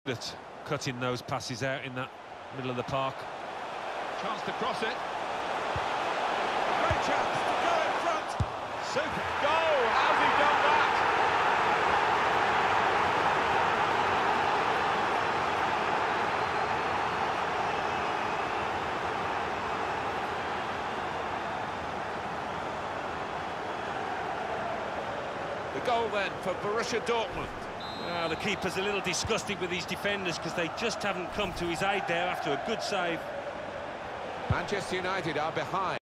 That's cutting those passes out in that middle of the park. Chance to cross it. Great chance to go in front. Super goal. How's he done that? The goal then for Borussia Dortmund. The keeper's a little disgusted with his defenders because they just haven't come to his aid there after a good save. Manchester United are behind.